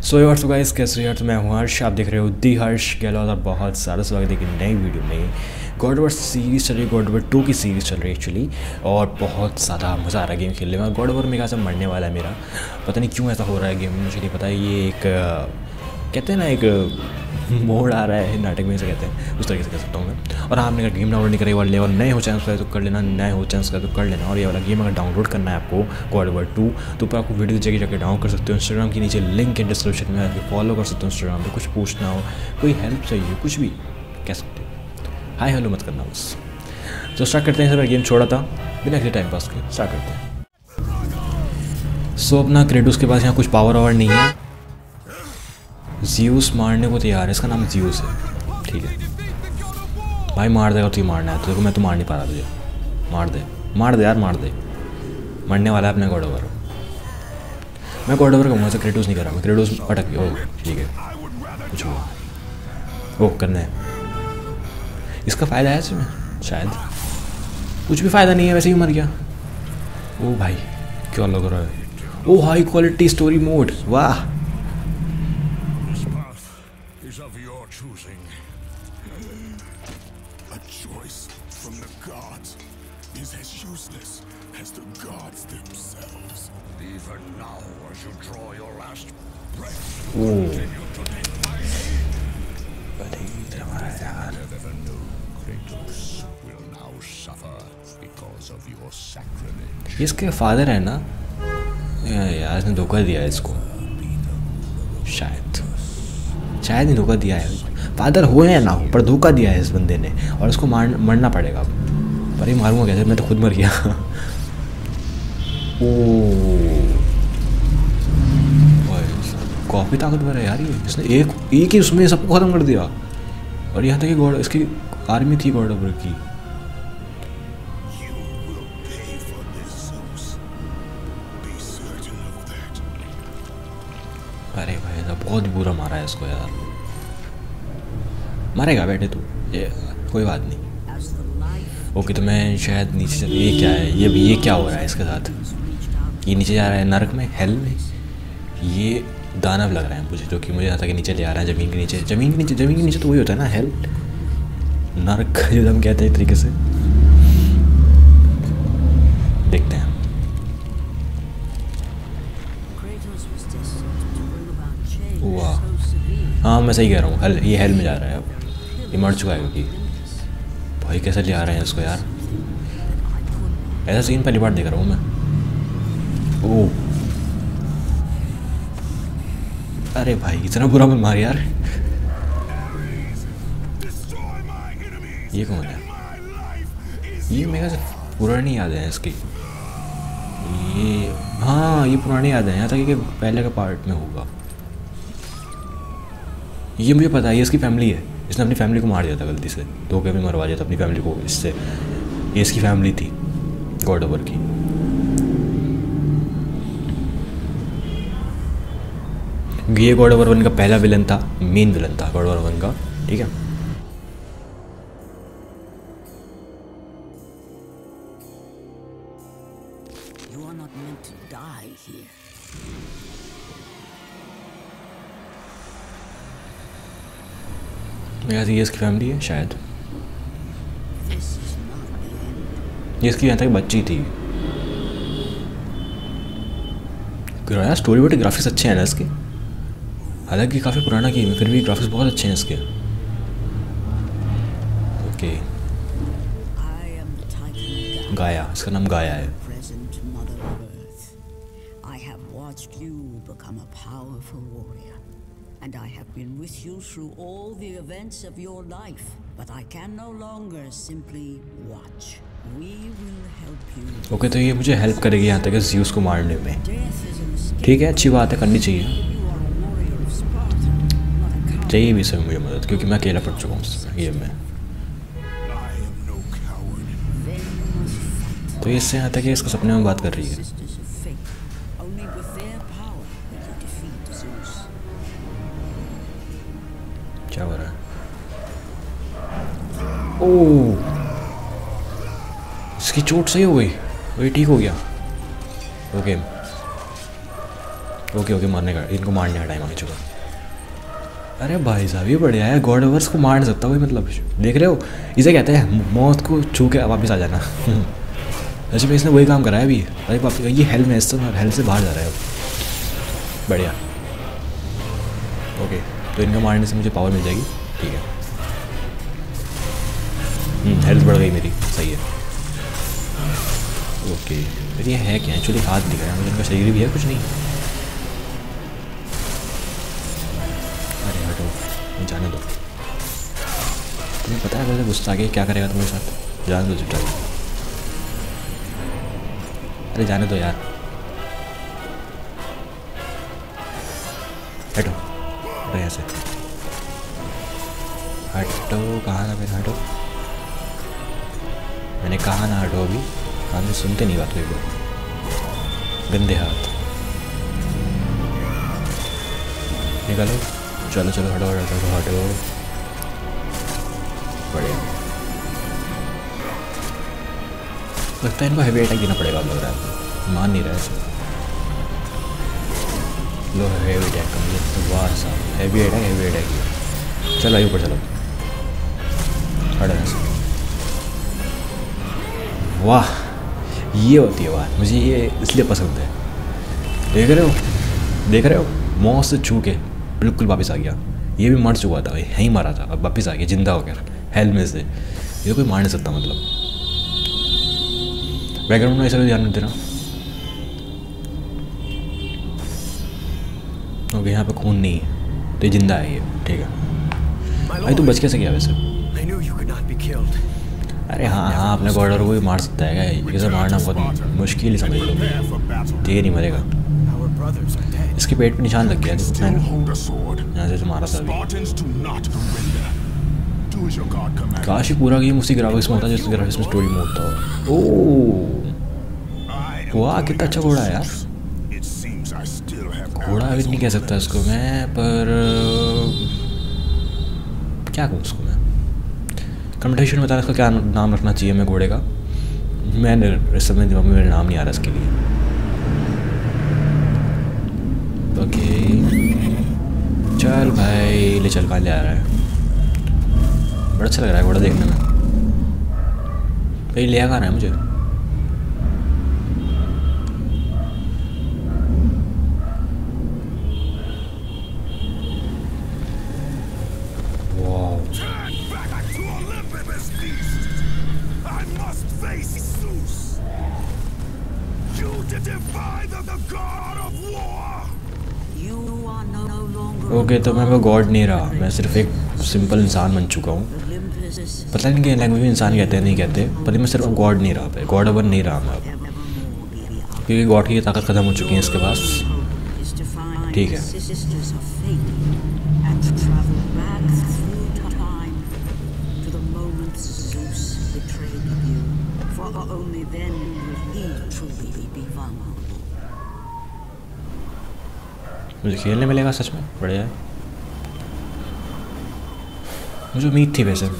सो ये WhatsApp guys, कैसे हो यार? तो मैं हूँ हर्ष, आप देख रहे हो दी हर्ष गहलोत और बहुत सारा स्वागत है कि नई वीडियो में। गॉड ऑफ वॉर सीरीज़ चल रही है, गॉड ऑफ वॉर 2 की सीरीज़ चल रही है एक्चुअली, और बहुत ज़्यादा मज़ा आ रहा है गेम खेलने में। गॉड ऑफ वॉर मेरे से मरने वाला है मेरा, पता नहीं क्यों ऐसा हो रहा है गेम में, मुझे नहीं पता। ये एक कहते हैं ना, एक मोड़ आ रहा है नाटक में, से कहते हैं, उस तरीके से कह सकता हूँ मैं। और आपने अगर गेम डाउनलोड नहीं करी, वाले और नए हो चैनल पर तो कर लेना, नए हो चैनल का तो कर लेना। और ये वाला गेम अगर डाउनलोड करना है आपको गॉड ऑफ वॉर 2, तो ऊपर आपको वीडियो जगह जाकर डाउनलोड कर सकते हो। इंस्टाग्राम के नीचे लिंक है डिस्क्रिप्शन में, आके फॉलो कर सकते हो। इंस्टाग्राम पर कुछ पूछना हो, कोई हेल्प चाहिए, कुछ भी कह सकते हो। हाय हेलो मत करना बस। तो स्टार्ट करते हैं। सर गेम छोड़ा था बिना किसी टाइम पास के, स्टार्ट करते हैं। सो अपना क्रेडोस के पास यहाँ कुछ पावर वावर नहीं है। ज़्यूस मारने को तैयार है, इसका नाम ज़्यूस है, ठीक है भाई। मार देगा, तुझे मारना है तो मैं तो मार नहीं पा रहा तुझे। मार दे यार, मार दे। मरने वाला है अपने गॉड ऑफ वॉर। मैं गॉड ऑफ वॉर कहूँगा, क्रेडोस नहीं कर रहा मैं। क्रेडोस अटक गया। ओह ठीक है, कुछ हुआ। ओह करना है, इसका फ़ायदा है इसमें शायद। कुछ भी फ़ायदा नहीं है, वैसे ही मर गया। ओ भाई क्या लग रहा है। Oh high quality story mode, वाह। इसके फादर है ना यार, इसने धोखा दिया है इसको, शायद ही धोखा दिया है। फादर हो या ना हो, पर धोखा दिया है इस बंदे ने, और इसको मरना पड़ेगा अब। पर ये मारूंगा कैसे, मैं तो खुद मर गया। ओ काफ़ी ताकतवर है यार ये। इसने एक ही उसमें सबको ख़त्म कर दिया। और यहाँ तक कि गॉड, इसकी आर्मी थी गॉड ऑफ वॉर की। अरे भाई ऐसा बहुत बुरा मारा है इसको यार। मारेगा बेटे तू, ये कोई बात नहीं। ओके तो मैं शायद नीचे चल। ये क्या है, ये क्या हो रहा है इसके साथ? ये नीचे जा रहा है नरक में, हेल में। ये दानव लग रहा है मुझे, जो कि मुझे यहाँ तक नीचे ले आ रहा है, ज़मीन के नीचे। ज़मीन के नीचे तो वही होता है ना, हेल, नरक जो हम कहते हैं एक तरीके से। देखते हैं। वाह हाँ मैं सही कह रहा हूँ, ये हेल में जा रहा है अब। ये मर चुका है क्योंकि भाई कैसे ले आ रहे हैं इसको यार। ऐसा सीन पहली बार देख रहा हूँ मैं। ओह अरे भाई इतना बुरा मत मार यार। ये कौन है? ये मेरे से पुरानी यादें हैं इसकी। ये हाँ ये पुरानी यादें हैं, यहाँ तक कि पहले का पार्ट में होगा। ये मुझे पता है, ये इसकी फैमिली है। इसने अपनी फैमिली को मार दिया था गलती से, धोखे में मरवा दिया था अपनी फैमिली को इससे। ये इसकी फैमिली थी गॉड ऑफ वॉर की। ये गॉड ऑफ वॉर 1 का पहला विलन था, मेन विलन था गॉड ऑफ वॉर 1 का, ठीक है। मेरा ये इसकी फैमिली है शायद। ये इसकी यहाँ तक बच्ची थी। स्टोरी बोर्ड ग्राफिक्स अच्छे हैं ना इसके, हालांकि काफ़ी पुराना गेम है, फिर भी ग्राफिक्स बहुत अच्छे हैं इसके। ओके गाया, इसका नाम गाया है। And I have been with you through all the events of your life, but I can no longer simply watch. We will help you. Okay तो ये मुझे हेल्प करेगी यहाँ तक ज़्यूस को मारने में, ठीक है, अच्छी बात है, करनी चाहिए भी सर मुझे मदद, क्योंकि मैं अकेला पड़ चुका हूँ इस गेम में। तो इससे यहाँ तक इसको सपने में बात कर रही है। क्या हो रहा है? ओह इसकी चोट सही हो गई, वही ठीक हो गया। ओके ओके ओके, मारने का, इनको मारने का टाइम आ चुका। अरे भाई साहब ये बढ़िया है, गॉड ओवर्स को मार नहीं सकता कोई, मतलब देख रहे हो, इसे कहते हैं मौत को छू के वापस आ जाना। अच्छा भाई इसने वही काम करा है अभी। अरे बाप रे, ये हेल में इससे हेल से बाहर जा रहा है अब। बढ़िया। ओके तो इनको मारने से मुझे पावर मिल जाएगी, ठीक है। हेल्थ बढ़ गई मेरी, सही है। ओके फिर ये है क्या, एक्चुअली हाथ दिख रहा है मुझे, इनका शरीर भी है कुछ नहीं। अरे हटो, जाने दो। तुम्हें पता है वैसे गुस्सा आगे क्या करेगा तुम्हारे साथ, जाने दो चुपचाप। अरे जाने दो यार, हटो हटो यहाँ से, हटो। कहाँ ना, फिर हटो, मैंने कहा ना हटो। अभी कान में सुनते नहीं बात कोई को, गंदे हाथ। निकालो, चलो चलो, हटो हटो हटो हटो। बढ़िया, लगता है इनको हैवी अटैक देना पड़ेगा, लग रहा है, मान नहीं रहा है ऐसे। लो हैवी अटैक का मुझे, वाह साहब हैवी अटैक। चलो आइए ऊपर चलो, हटो ऐसे। वाह ये होती है बात, मुझे ये इसलिए पसंद है। देख रहे हो, मौत से छू के बिल्कुल वापस आ गया। ये भी मर चुका था, यहीं मरा था, अब वापस आ गया जिंदा हो गया हेल में से। ये कोई मार नहीं सकता, मतलब बैकग्राउंड में ऐसा ध्यान नहीं देना। ओके यहाँ पे खून नहीं है तो ये जिंदा है, ये ठीक है। भाई तू बच कैसे गया वैसे? अरे हाँ अपने गॉड को भी मार सकता है क्या? इसे मारना बहुत मुश्किल ही समझ लो, ये नहीं मरेगा। इसके पेट पे निशान लग गया, यहाँ से मारा था अभी। काश ही पूरा गेम उसी ग्राफिक्स में होता है जिस ग्राफिक्स में स्टोरी में होता हो। ओह वाह कितना अच्छा घोड़ा है यार। घोड़ा अभी नहीं कह सकता इसको मैं, पर क्या कहूँ उसको मैं। कमेंटेशन में बताना इसका क्या नाम रखना चाहिए मैं घोड़े का। मैंने इस समय दिमाग में मेरा नाम नहीं आ रहा इसके लिए। ओके चल भाई ले चल, कहाँ ले आ रहा है? बड़ा अच्छा लग रहा है घोड़ा देखने में। भाई ले आ कहाँ रहा है मुझे? ओके तो मैं वो गॉड नहीं रहा, मैं सिर्फ एक सिंपल इंसान बन चुका हूँ। पता नहीं कि लैंग्वेज में इंसान कहते हैं नहीं कहते, पर मैं सिर्फ गॉड नहीं रहा, पे गॉड वन नहीं रहा मैं अब, क्योंकि गॉड की ताकत ख़त्म हो चुकी है इसके पास। ठीक है मुझे खेलने मिलेगा सच में, बढ़िया है। मुझे उम्मीद थी वैसे।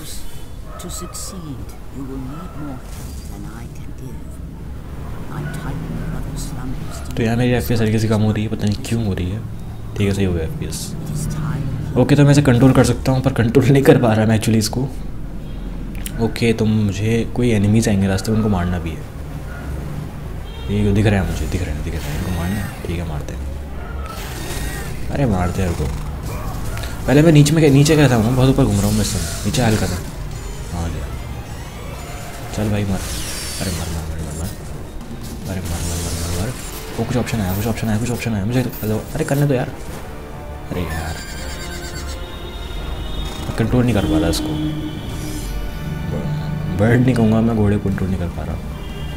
तो यार मेरी FPS तरीके से कम हो रही है, पता नहीं क्यों हो रही है। ठीक है सही हो गया FPS। ओके तो मैं इसे कंट्रोल कर सकता हूँ, पर कंट्रोल नहीं कर पा रहा मैं एक्चुअली इसको। ओके तो मुझे कोई एनिमीज आएंगे रास्ते में, उनको मारना भी है। ये दिख रहा है मुझे, दिख रहा है इनको मारना है। ठीक है मारते हैं, अरे मारते हैं उनको। पहले मैं नीचे गया था, मैं बहुत ऊपर घूम रहा हूँ मैं इस समय, नीचे हल्का था। हाँ लिया, चल भाई मर। अरे मर अरे मर। वो कुछ ऑप्शन आया मुझे। अरे करने दो यार। अरे यार कंट्रोल नहीं कर पा रहा इसको। बर्ड नहीं कहूँगा मैं, घोड़े को कंट्रोल नहीं कर पा रहा।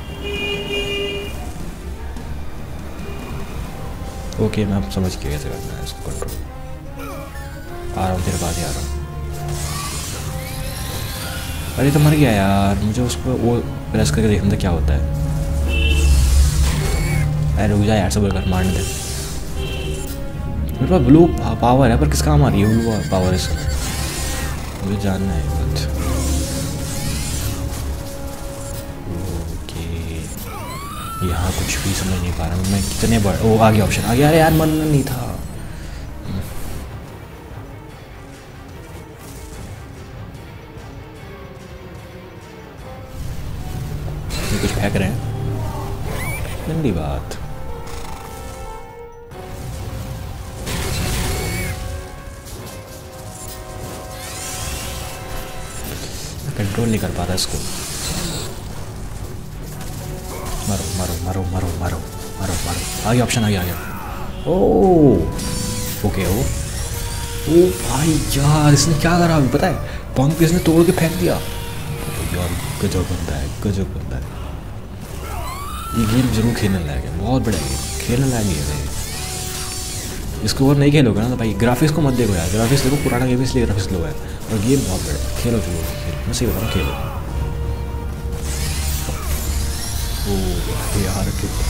ओके मैं अब समझ गया कैसे करना है इसको कंट्रोल। आ रहा हूँ तेरे पास ही आ रहा हूँ। अरे तो मर गया यार, मुझे उसको वो प्रेस करके देखना था क्या होता है। अरे रुक जा यार, सब कर मारने दे। मेरे पास ब्लू पावर है, पर किस काम आ रही है ब्लू पावर इसका, मुझे जानना है बात। ओके यहाँ कुछ भी समझ नहीं पा रहा हूँ मैं, कितने बड़े। ओ आ गया ऑप्शन, आ गया। अरे यार मरना नहीं था। ये कुछ फेंक रहे हैं, गंदी बात। कंट्रोल नहीं कर पा रहा इसको। मारो मारो मारो मारो मारो मारो मारो। आ गया ऑप्शन, आ गया आ गया। ओ ओके। ओ भाई यार इसने क्या करा अभी पता है, पंप इसने तोड़ के फेंक दिया यार। गजब बंदा है, गजब बंदा है। ये गेम जरूर खेलने लायक है, बहुत बड़ा गेम, खेलने लायक गेम है। इसको और नहीं खेलोगे ना तो भाई ग्राफिक्स को मत देखो यार, ग्राफिक्स देखो पुराना गेम इसलिए ग्राफिक्स लो है, और गेम बहुत बड़ा है। खेलो जरूर, मैं सही बता रहा हूँ, खेलो। ओ यार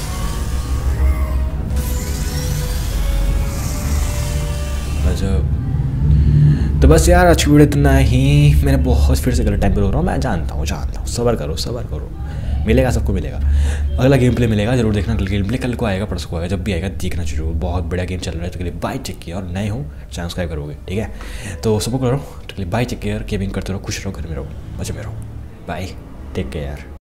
गजब। तो बस यार आज की वीडियो इतना ही। मैंने बहुत फिर से गलत टाइम पे रोक रहा हूँ, मैं जानता हूँ सब्र करो सब्र करो, मिलेगा सबको मिलेगा। अगला गेम प्ले मिलेगा जरूर देखना। गेम प्ले कल को आएगा, परसों को आएगा, जब भी आएगा देखना जरूर। बहुत बढ़िया गेम चल रहा है। तो के लिए बाय टेक केयर, और नए हो चैनल सब्सक्राइब करोगे ठीक है, तो सपोर्ट करो। तो के लिए बाय टेक केयर, गेमिंग करते रहो, खुश रहो, घर में रहो, मजे में रहो। Bye take care.